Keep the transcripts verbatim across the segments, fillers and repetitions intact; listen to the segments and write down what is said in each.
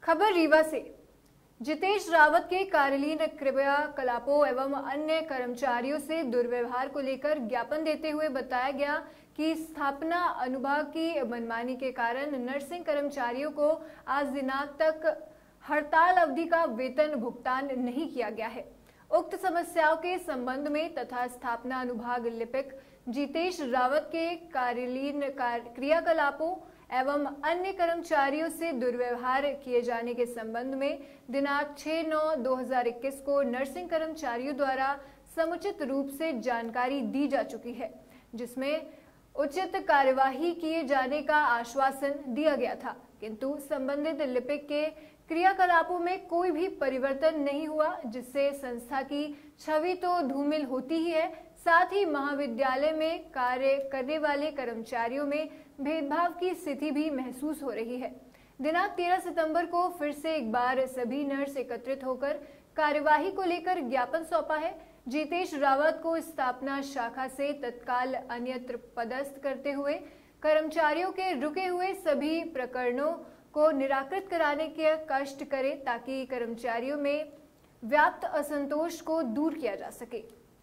खबर रीवा से। जितेश रावत के कार्यलीन क्रियाकलापों एवं अन्य कर्मचारियों से दुर्व्यवहार को लेकर ज्ञापन देते हुए बताया गया कि स्थापना अनुभाग की मनमानी के कारण नर्सिंग कर्मचारियों को आज दिनांक तक हड़ताल अवधि का वेतन भुगतान नहीं किया गया है। उक्त समस्याओं के संबंध में तथा स्थापना अनुभाग लिपिक जितेश रावत के कार्यलीन क्रियाकलापों एवं अन्य कर्मचारियों से दुर्व्यवहार किए जाने के संबंध में दिनांक छह नौ दो हजार इक्कीस को नर्सिंग कर्मचारियों द्वारा समुचित रूप से जानकारी दी जा चुकी है, जिसमें उचित कार्यवाही किए जाने का आश्वासन दिया गया था, किंतु संबंधित लिपिक के क्रियाकलापों में कोई भी परिवर्तन नहीं हुआ, जिससे संस्था की छवि तो धूमिल होती ही है, साथ ही महाविद्यालय में कार्य करने वाले कर्मचारियों में भेदभाव की स्थिति भी महसूस हो रही है। दिनांक तेरह सितंबर को फिर से एक बार सभी नर्स एकत्रित होकर कार्यवाही को लेकर ज्ञापन सौंपा है। जितेश रावत को स्थापना शाखा से तत्काल अन्यत्र पदस्थ करते हुए कर्मचारियों के रुके हुए सभी प्रकरणों को निराकृत कराने के कष्ट करें, ताकि कर्मचारियों में व्याप्त असंतोष को दूर किया जा सके।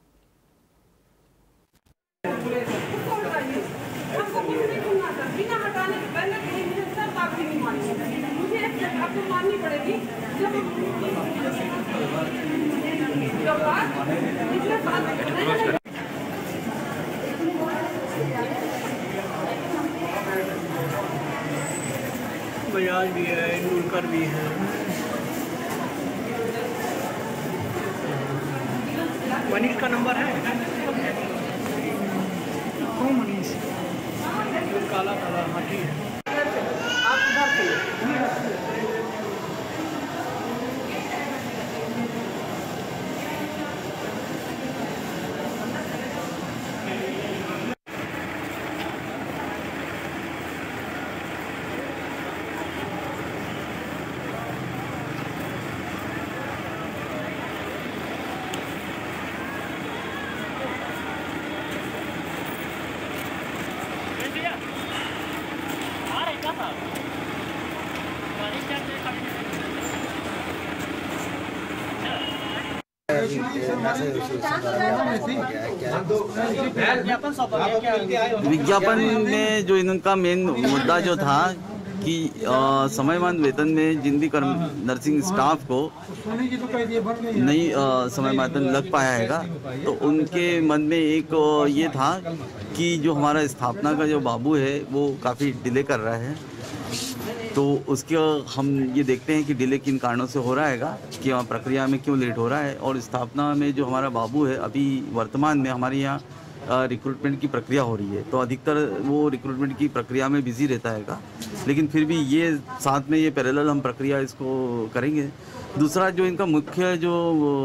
हमको कुछ नहीं सुनना था, बिना हटाने के पहले कहीं मुझे सब बात नहीं माननी, मुझे एक स्टेप आपको माननी पड़ेगी। जब जब बात इसमें बात बजाज भी है, इंदुलकर भी है। मनीष का नंबर है? कौन मनीष? काला काला हाथी है। आप इधर से विज्ञापन में जो इनका मेन मुद्दा जो था कि आ, समयमान वेतन में जिन भी कर्म नर्सिंग स्टाफ को नहीं समय वेतन लग पाया हैगा, तो उनके मन में एक ये था कि जो हमारा स्थापना का जो बाबू है वो काफ़ी डिले कर रहा है, तो उसके हम ये देखते हैं कि डिले किन कारणों से हो रहा हैगा, कि प्रक्रिया में क्यों लेट हो रहा है। और स्थापना में जो हमारा बाबू है अभी वर्तमान में हमारे यहाँ रिक्रूटमेंट की प्रक्रिया हो रही है, तो अधिकतर वो रिक्रूटमेंट की प्रक्रिया में बिजी रहता हैगा, लेकिन फिर भी ये साथ में ये पैरेलल हम प्रक्रिया इसको करेंगे। दूसरा जो इनका मुख्य जो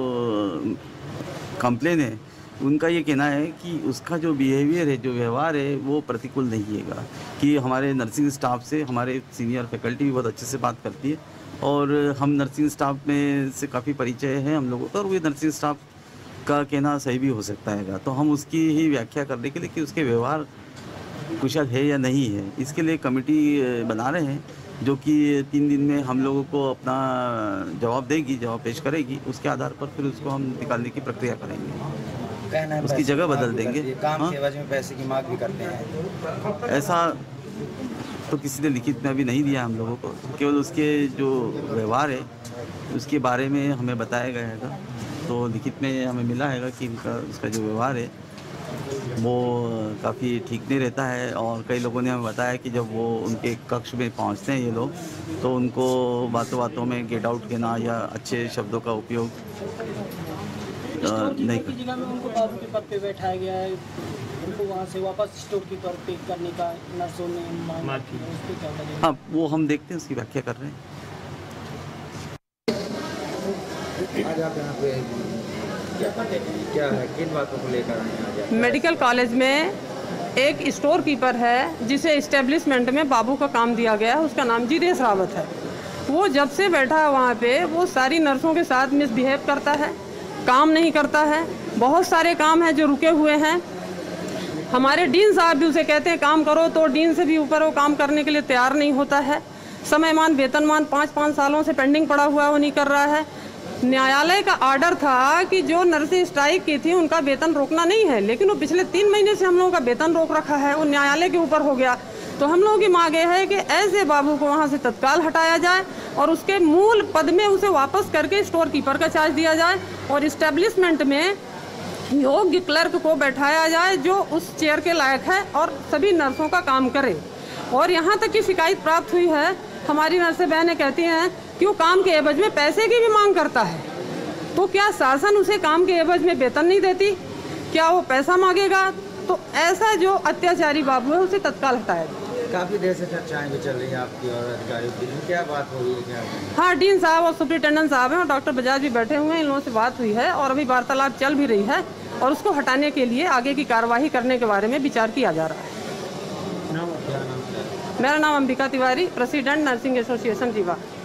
कंप्लेन है, उनका ये कहना है कि उसका जो बिहेवियर है, जो व्यवहार है, वो प्रतिकूल नहीं है, कि हमारे नर्सिंग स्टाफ से हमारे सीनियर फैकल्टी भी बहुत अच्छे से बात करती है, और हम नर्सिंग स्टाफ में से काफ़ी परिचय है हम लोगों का, और वो नर्सिंग स्टाफ का कहना सही भी हो सकता है। तो हम उसकी ही व्याख्या करने के लिए कि उसके व्यवहार कुशल है या नहीं है, इसके लिए कमेटी बना रहे हैं, जो कि तीन दिन में हम लोगों को अपना जवाब देगी, जवाब पेश करेगी। उसके आधार पर फिर उसको हम निकालने की प्रक्रिया करेंगे, उसकी जगह बदल देंगे। काम के एवज में पैसे की मांग भी करते हैं। ऐसा तो किसी ने लिखित में अभी नहीं दिया हम लोगों को, केवल उसके जो व्यवहार है उसके बारे में हमें बताया गया है, तो लिखित में हमें मिला है कि इनका उसका जो व्यवहार है वो काफ़ी ठीक नहीं रहता है। और कई लोगों ने हमें बताया कि जब वो उनके कक्ष में पहुंचते हैं ये लोग, तो उनको बातों बातों में गेट आउट कहना या अच्छे शब्दों का उपयोग नहीं कर। जिला में उनको बाबू के पद पे बैठाया गया है, उनको वहाँ से वापस स्टोर कीपर पे करने का नर्सों ने मांग की है, उस पर क्या करेंगे? हाँ, वो हम देखते हैं, उसकी व्याख्या कर रहे हैं। आज आप यहाँ पे क्या है, किन बातों को लेकर आए हैं? मेडिकल कॉलेज में एक स्टोर कीपर है जिसे इस्टेब्लिशमेंट में बाबू का काम दिया गया है, उसका नाम जितेश रावत है। वो जब से बैठा है वहाँ पे वो सारी नर्सों के साथ मिसबिहेव करता है, काम नहीं करता है। बहुत सारे काम हैं जो रुके हुए हैं। हमारे डीन साहब भी उसे कहते हैं काम करो, तो डीन से भी ऊपर वो काम करने के लिए तैयार नहीं होता है। समयमान वेतनमान पाँच पाँच सालों से पेंडिंग पड़ा हुआ है, वो नहीं कर रहा है। न्यायालय का आर्डर था कि जो नर्सें स्ट्राइक की थी उनका वेतन रोकना नहीं है, लेकिन वो पिछले तीन महीने से हम लोगों का वेतन रोक रखा है, वो न्यायालय के ऊपर हो गया। तो हम लोगों की मांग है कि ऐसे बाबू को वहाँ से तत्काल हटाया जाए और उसके मूल पद में उसे वापस करके स्टोर कीपर का चार्ज दिया जाए और इस्टेब्लिशमेंट में योग्य क्लर्क को बैठाया जाए जो उस चेयर के लायक है और सभी नर्सों का काम करे। और यहाँ तक की शिकायत प्राप्त हुई है, हमारी नर्सें बहनें कहती हैं कि वो काम के एवज में पैसे की भी मांग करता है, तो क्या शासन उसे काम के एवज में वेतन नहीं देती? क्या वो पैसा मांगेगा? तो ऐसा जो अत्याचारी बाबू है उसे तत्काल हटाया जाए। काफी देर से चर्चाएं भी चल रही हैं आपकी और अधिकारियों की, क्या बात हो रही है क्या? हाँ, डीन साहब और सुप्रिंटेंडेंट साहब हैं और डॉक्टर बजाज भी बैठे हुए हैं, इन लोगों से बात हुई है और अभी वार्तालाप चल भी रही है और उसको हटाने के लिए आगे की कार्यवाही करने के बारे में विचार किया जा रहा है। नाम क्या नाम है? मेरा नाम Ambika Tiwari, president nursing association Rewa.